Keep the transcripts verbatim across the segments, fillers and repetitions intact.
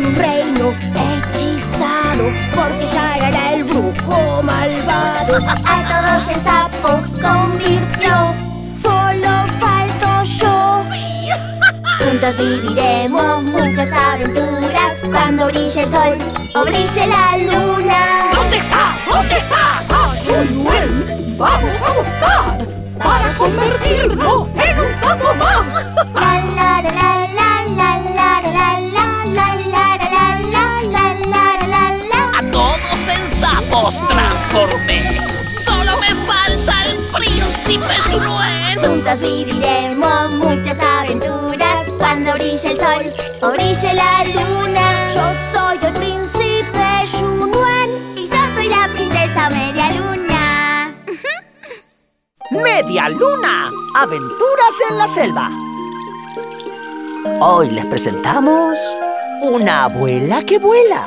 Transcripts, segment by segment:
un reino hechizado, porque ya era el brujo malvado. A todos en sapos convirtió, solo falto yo. ¡Sí! Juntos viviremos muchas aventuras, cuando brille el sol o brille la luna. ¿Dónde está? ¿Dónde está? ¡Ayuel! ¡Vamos a buscar! ¡Para convertirnos en un sapo más! La la la la la la la la la la la la la la la la. A todos en sapos transformé. Solo me falta el príncipe Junuen. Juntos viviremos muchas aventuras, cuando brille el sol o brille la luna. Yo soy el príncipe Junuen. Y yo soy la princesa Media Luna. Media Luna, aventuras en la selva. Hoy les presentamos una abuela que vuela.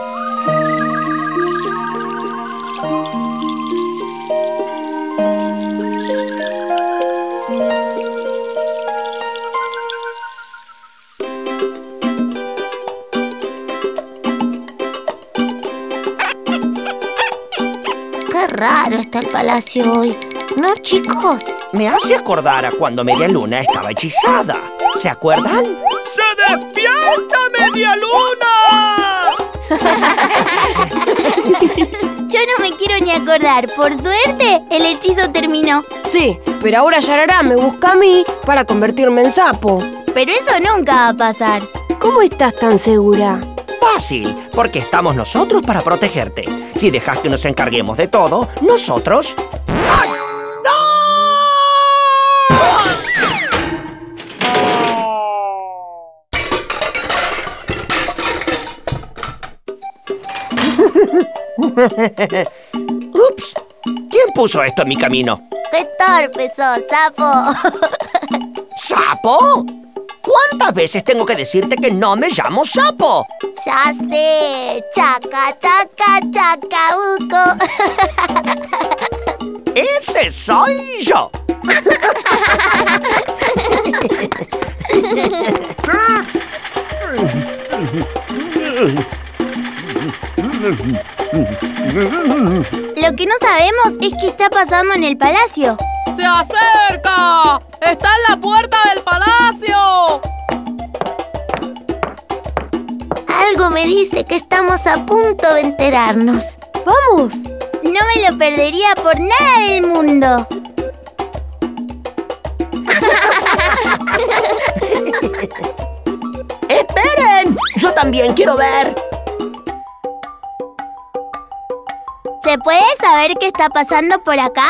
Qué raro está el palacio hoy, ¿no, chicos? Me hace acordar a cuando Media Luna estaba hechizada. ¿Se acuerdan? ¡Se despierta, Media Luna! Yo no me quiero ni acordar. Por suerte, el hechizo terminó. Sí, pero ahora Yarará me busca a mí para convertirme en sapo. Pero eso nunca va a pasar. ¿Cómo estás tan segura? Fácil, porque estamos nosotros para protegerte. Si dejas que nos encarguemos de todo, nosotros... ¡Ay! ¡Ups! ¿Quién puso esto en mi camino? ¡Qué torpe sos, sapo! ¿Sapo? ¿Cuántas veces tengo que decirte que no me llamo Sapo? Ya sé. Chaca, chaca, chacabuco. ¡Ese soy yo! Lo que no sabemos es qué está pasando en el palacio. ¡Se acerca! ¡Está en la puerta del palacio! Algo me dice que estamos a punto de enterarnos. ¡Vamos! No me lo perdería por nada del mundo. ¡Esperen! ¡Yo también quiero ver! ¿Se puede saber qué está pasando por acá?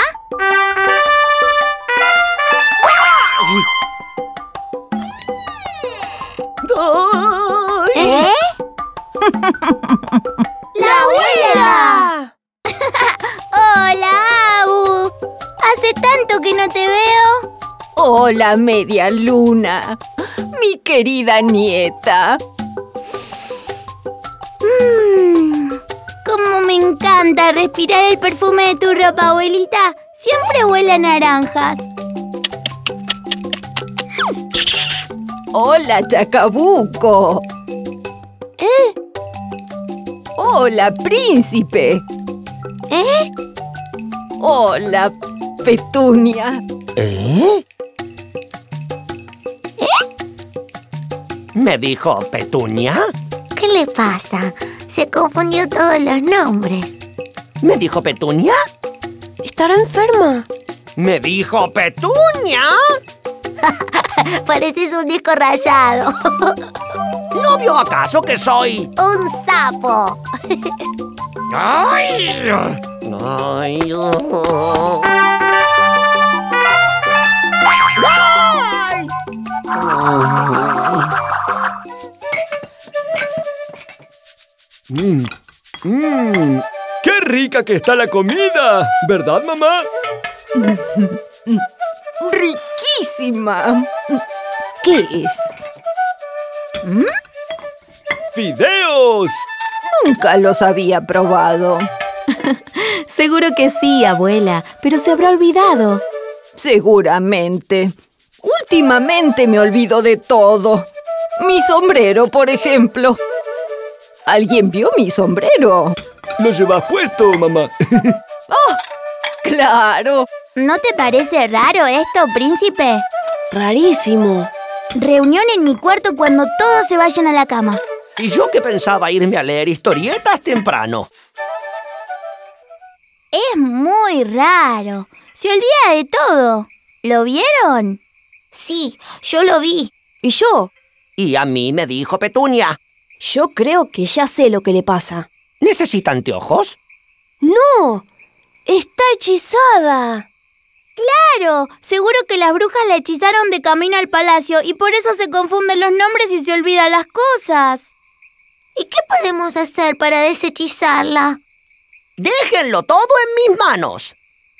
¿Eh? ¡La abuela! ¡Hola, Abu! Hace tanto que no te veo. Hola, Media Luna, mi querida nieta. Mmm, cómo me encanta respirar el perfume de tu ropa, abuelita. Siempre huele a naranjas. Hola, Chacabuco. ¿Eh? Hola, príncipe. ¿Eh? Hola, Petunia. ¿Eh? ¿Me dijo Petunia? ¿Qué le pasa? Se confundió todos los nombres. ¿Me dijo Petunia? ¿Estará enferma? ¿Me dijo Petunia? Pareces un disco rayado. ¿No vio acaso que soy? ¡Un sapo! ¡Ay! ¡Ay! Oh. ¡Ay! Mm. Mm. ¡Qué rica que está la comida! ¿Verdad, mamá? ¡Riquísima! ¿Qué es? ¿Mm? ¡Fideos! Nunca los había probado. Seguro que sí, abuela, pero se habrá olvidado. Seguramente. Últimamente me olvido de todo. Mi sombrero, por ejemplo. ¿Alguien vio mi sombrero? ¿Lo llevas puesto, mamá? ¡Oh! ¡Claro! ¿No te parece raro esto, príncipe? Rarísimo. Reunión en mi cuarto cuando todos se vayan a la cama. Y yo que pensaba irme a leer historietas temprano. Es muy raro. Se olvida de todo. ¿Lo vieron? Sí, yo lo vi. ¿Y yo? Y a mí me dijo Petunia. Yo creo que ya sé lo que le pasa. ¿Necesita anteojos? ¡No! ¡Está hechizada! ¡Claro! Seguro que las brujas la hechizaron de camino al palacio y por eso se confunden los nombres y se olvidan las cosas. ¿Y qué podemos hacer para deshechizarla? ¡Déjenlo todo en mis manos!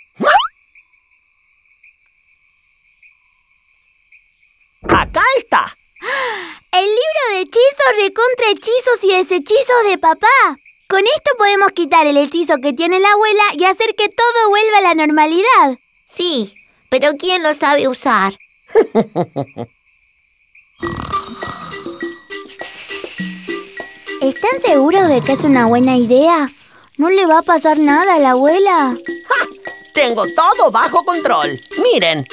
¡Acá está! El libro de hechizos recontra hechizos y deshechizos de papá. Con esto podemos quitar el hechizo que tiene la abuela y hacer que todo vuelva a la normalidad. Sí, pero ¿quién lo sabe usar? ¿Están seguros de que es una buena idea? ¿No le va a pasar nada a la abuela? ¡Ja! Tengo todo bajo control. Miren.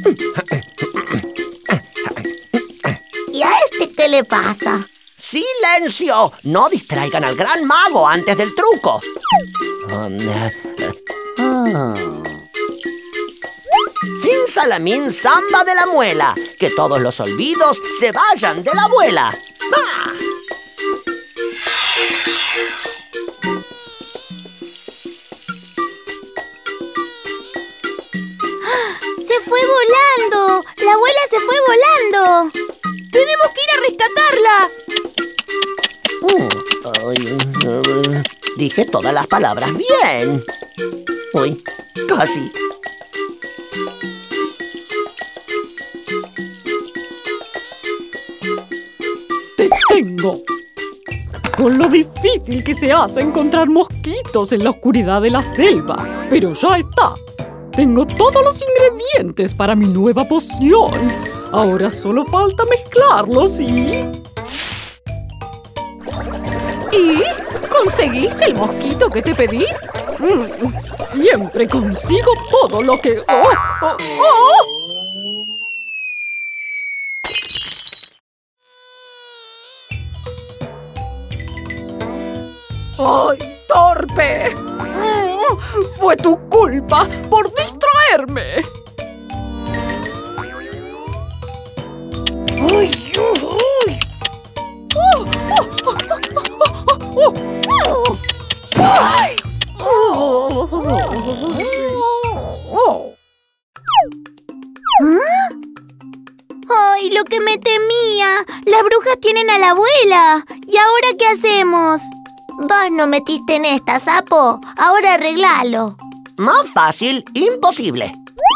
¿Y a este qué le pasa? ¡Silencio! No distraigan al gran mago antes del truco. Sin salamín, samba de la muela. Que todos los olvidos se vayan de la abuela. ¡Ah! ¡Se fue volando! ¡La abuela se fue volando! ¡Tenemos que ir a rescatarla! Mm, ay, uh, dije todas las palabras bien. Uy, casi. ¡Te tengo! Con lo difícil que se hace encontrar mosquitos en la oscuridad de la selva. Pero ya está. Tengo todos los ingredientes para mi nueva poción. Ahora solo falta mezclarlos y... ¿Y? ¿Conseguiste el mosquito que te pedí? Mm, siempre consigo todo lo que... ¡Oh! ¡Oh! ¡Oh! ¡Ay, torpe! ¡Fue tu culpa por distraerme! ¡Ay, uy! ¡Oh, oh, oh, oh, oh, oh! ¡Ay! Oh, oh. ¿Ah? ¡Ay, lo que me temía! Las brujas tienen a la abuela. ¿Y ahora qué hacemos? Vos no metiste en esta, sapo. Ahora arreglalo. Más fácil, imposible.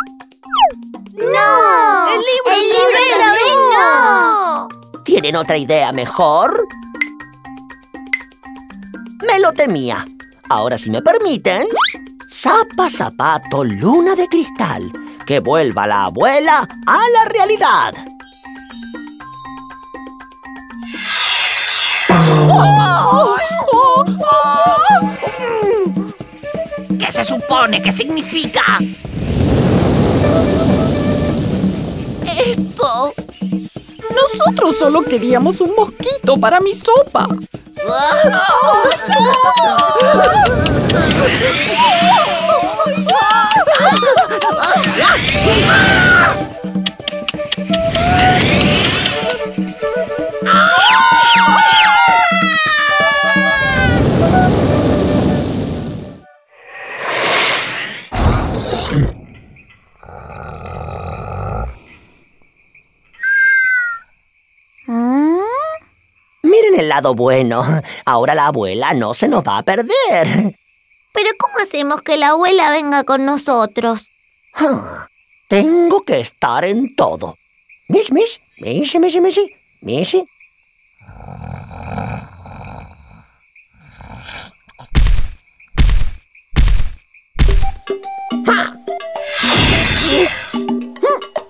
¡No! ¡El libro, ¡El libro esta vez no! ¿Tienen otra idea mejor? Me lo temía. Ahora, si me permiten... Zapa, zapato, luna de cristal. Que vuelva la abuela a la realidad. ¡Oh! ¡Oh! ¡Oh! ¿Qué se supone que significa esto? Nosotros solo queríamos un mosquito para mi sopa. Miren el lado bueno. Ahora la abuela no se nos va a perder. ¿Pero cómo hacemos que la abuela venga con nosotros? Tengo que estar en todo. Mish, mish, mish, mish, mish, mish.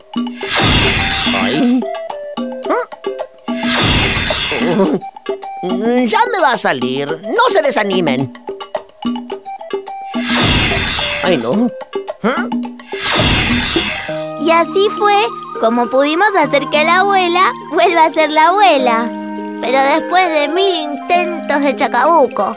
Ay. Ya me va a salir. No se desanimen. Ay, no. ¿Ah? Y así fue como pudimos hacer que la abuela vuelva a ser la abuela. Pero después de mil intentos de Chacabuco.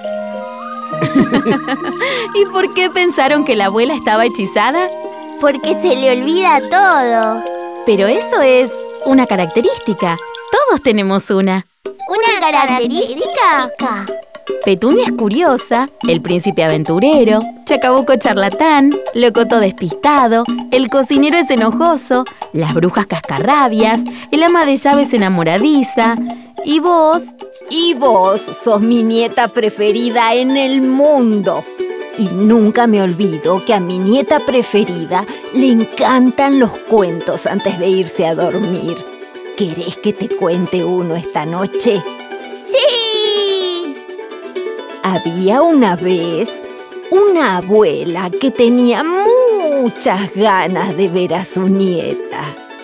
¿Y por qué pensaron que la abuela estaba hechizada? Porque se le olvida todo. Pero eso es una característica. Todos tenemos una. ¿Una característica? Petunia es curiosa, el príncipe aventurero, Chacabuco charlatán, Locoto despistado, el cocinero es enojoso, las brujas cascarrabias, el ama de llaves enamoradiza, y vos... Y vos sos mi nieta preferida en el mundo. Y nunca me olvido que a mi nieta preferida le encantan los cuentos antes de irse a dormir. ¿Querés que te cuente uno esta noche? ¡Sí! Había una vez una abuela que tenía muchas ganas de ver a su nieta.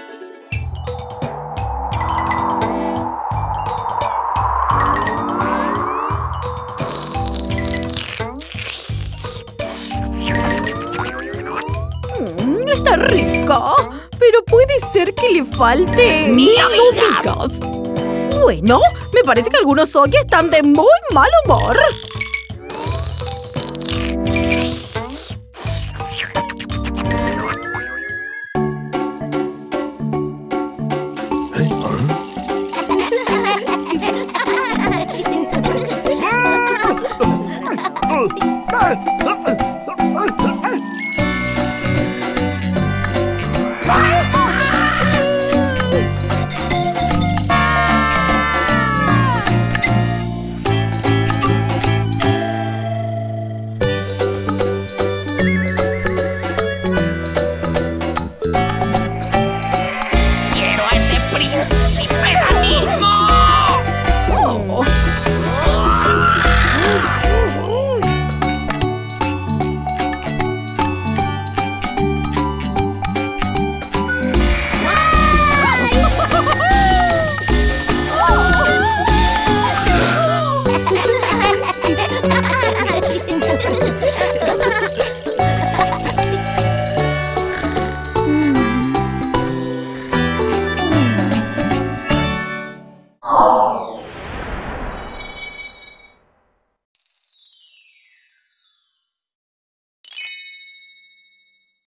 Mm, está rica, pero puede ser que le falte... ¡Mira, no digas! Bueno, me parece que algunos hoy están de muy mal humor.